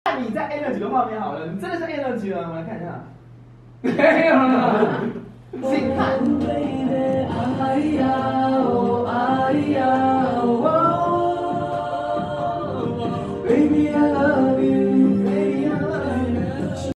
按你在 energy 的画面好了，你真的是 energy 了，我们来看一下。没有了，请看。Baby, I